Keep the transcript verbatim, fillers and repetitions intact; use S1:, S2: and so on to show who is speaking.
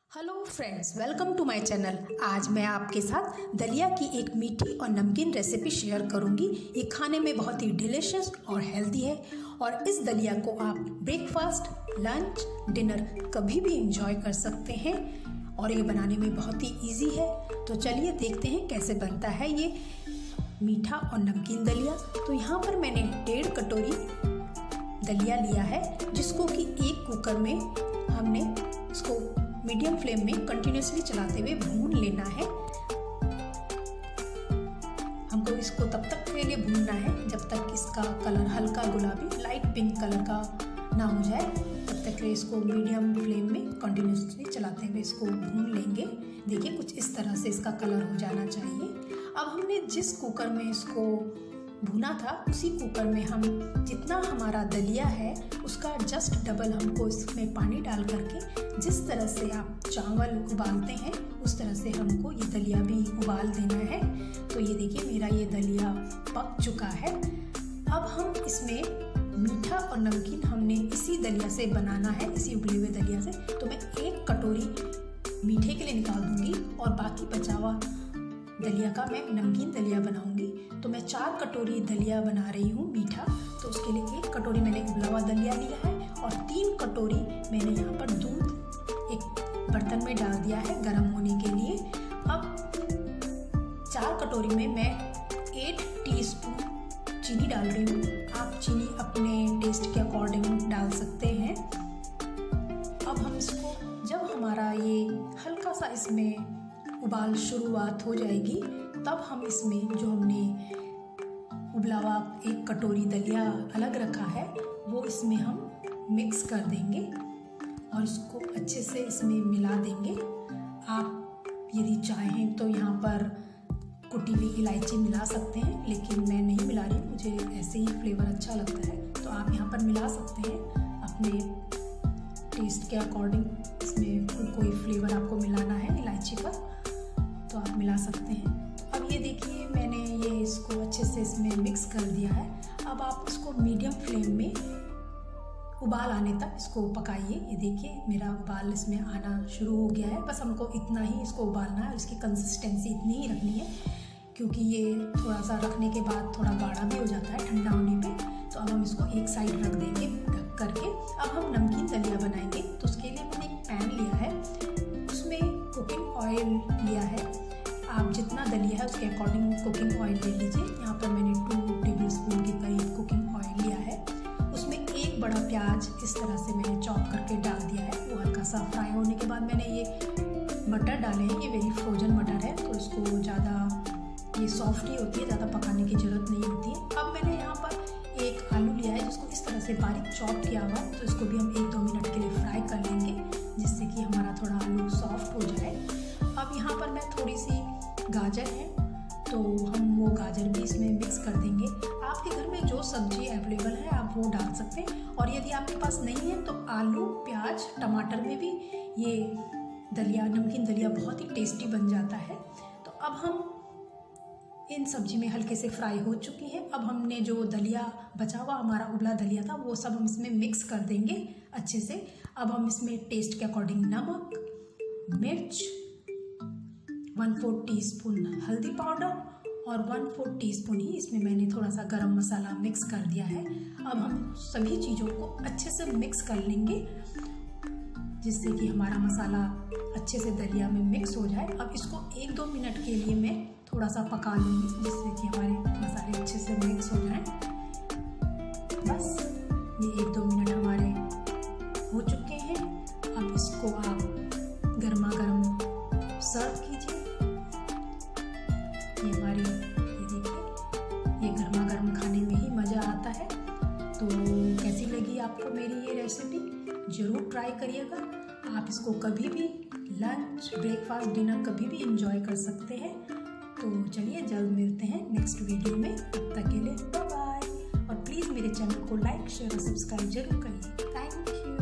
S1: Hello friends, welcome to my channel. आज मैं आपके साथ दलिया की एक मीठी और नमकीन रेसिपी शेयर करूंगी। ये खाने में बहुत ही डिलीशियस और हेल्दी है और इस दलिया को आप ब्रेकफास्ट, लंच, डिनर कभी भी एंजॉय कर सकते हैं और ये बनाने में बहुत ही इजी है। तो चलिए देखते हैं कैसे बनता है ये मीठा और नमकीन दलिया। तो यहाँ पर मैंने डेढ़ कटोरी दलिया लिया है, जिसको कि एक कुकर में हमने इसको मीडियम फ्लेम में कंटिन्यूसली चलाते हुए भून लेना है। हमको इसको तब तक के लिए भूनना है जब तक इसका कलर हल्का गुलाबी लाइट पिंक कलर का ना हो जाए, तब तक के इसको मीडियम फ्लेम में कंटिन्यूसली चलाते हुए इसको भून लेंगे। देखिए कुछ इस तरह से इसका कलर हो जाना चाहिए। अब हमने जिस कुकर में इसको भुना था उसी कुकर में हम जितना हमारा दलिया है उसका जस्ट डबल हमको इसमें पानी डाल करके, जिस तरह से आप चावल उबालते हैं उस तरह से हमको ये दलिया भी उबाल देना है। तो ये देखिए मेरा ये दलिया पक चुका है। अब हम इसमें मीठा और नमकीन हमने इसी दलिया से बनाना है, इसी उबले हुए दलिया से। तो मैं एक कटोरी मीठे के लिए निकाल दूंगी और बाकी बचा हुआ दलिया का मैं नमकीन दलिया बनाऊंगी। तो मैं चार कटोरी दलिया बना रही हूँ मीठा, तो उसके लिए एक कटोरी मैंने उबला हुआ दलिया लिया है और तीन कटोरी मैंने यहाँ पर दूध एक बर्तन में डाल दिया है गर्म होने के लिए। अब चार कटोरी में मैं एट टीस्पून चीनी डाल रही हूँ। आप चीनी अपने टेस्ट के अकॉर्डिंग डाल सकते हैं। अब हम इसको जब हमारा ये हल्का सा इसमें उबाल शुरुआत हो जाएगी, तब हम इसमें जो हमने उबला हुआ एक कटोरी दलिया अलग रखा है वो इसमें हम मिक्स कर देंगे और इसको अच्छे से इसमें मिला देंगे। आप यदि चाहें तो यहाँ पर कुटी हुई इलायची मिला सकते हैं, लेकिन मैं नहीं मिला रही, मुझे ऐसे ही फ्लेवर अच्छा लगता है। तो आप यहाँ पर मिला सकते हैं अपने टेस्ट के अकॉर्डिंग। इसमें कोई फ्लेवर आपको मिलाना है इलायची का तो आप मिला सकते हैं। अब ये देखिए मैंने ये इसको अच्छे से इसमें मिक्स कर दिया है। अब आप इसको मीडियम फ्लेम में उबाल आने तक इसको पकाइए। ये देखिए मेरा उबाल इसमें आना शुरू हो गया है। बस हमको इतना ही इसको उबालना है, इसकी कंसिस्टेंसी इतनी ही रखनी है, क्योंकि ये थोड़ा सा रखने के बाद थोड़ा गाढ़ा भी हो जाता है ठंडा होने पे। तो अब हम इसको एक साइड रख देंगे ढक करके। अब हम नमकीन दलिया बनाएंगे, तो उसके लिए मैंने एक पैन लिया है, उसमें कुकिंग ऑयल लिया है। आप जितना दलिया है उसके अकॉर्डिंग कुकिंग ऑयल ले लीजिए। यहाँ पर मैंने टू टेबल स्पून के करीब कुकिंग ऑयल लिया है। उसमें एक बड़ा प्याज इस तरह से मैंने चॉप करके डाल दिया है। वो हल्का सा फ्राई होने के बाद मैंने ये मटर डाले हैं। ये वेरी फ्रोजन मटर है, तो इसको ज़्यादा ये सॉफ्ट ही होती है, ज़्यादा पकाने की ज़रूरत नहीं होती है। अब मैंने यहाँ पर एक आलू लिया है जिसको इस तरह से बारीक चॉप किया हुआ है, तो इसको भी हम एक दो मिनट के लिए फ्राई कर लेंगे, जिससे कि हमारा थोड़ा आलू सॉफ्ट हो जाए। अब यहाँ पर मैं थोड़ी सी गाजर है तो हम वो गाजर भी इसमें मिक्स कर देंगे। आपके घर में जो सब्जी अवेलेबल है आप वो डाल सकते हैं, और यदि आपके पास नहीं है तो आलू, प्याज, टमाटर में भी ये दलिया, नमकीन दलिया बहुत ही टेस्टी बन जाता है। तो अब हम इन सब्जी में हल्के से फ्राई हो चुकी है। अब हमने जो दलिया बचा हुआ हमारा उबला दलिया था वो सब हम इसमें मिक्स कर देंगे अच्छे से। अब हम इसमें टेस्ट के अकॉर्डिंग नमक, मिर्च, वन फोर्थ टी स्पून हल्दी पाउडर और वन फोर्थ टी स्पून ही इसमें मैंने थोड़ा सा गरम मसाला मिक्स कर दिया है। अब हम सभी चीज़ों को अच्छे से मिक्स कर लेंगे, जिससे कि हमारा मसाला अच्छे से दलिया में मिक्स हो जाए। अब इसको एक दो मिनट के लिए मैं थोड़ा सा पका लूँगी, जिससे कि हमारे मसाले अच्छे से मिक्स हो जाएं। बस ये एक दो मिनट हमारे हो चुके हैं। अब इसको आप गर्मा गर्म सर्व कीजिए। ये हमारी, ये देखिए ये गर्मा गर्म खाने में ही मज़ा आता है। तो कैसी लगी आपको मेरी ये रेसिपी? ज़रूर ट्राई करिएगा। आप इसको कभी भी लंच, ब्रेकफास्ट, डिनर कभी भी एंजॉय कर सकते हैं। तो चलिए जल्द मिलते हैं नेक्स्ट वीडियो में। तब तक के लिए बाय बाय, और प्लीज़ मेरे चैनल को लाइक, शेयर और सब्सक्राइब जरूर करिए। Thank you.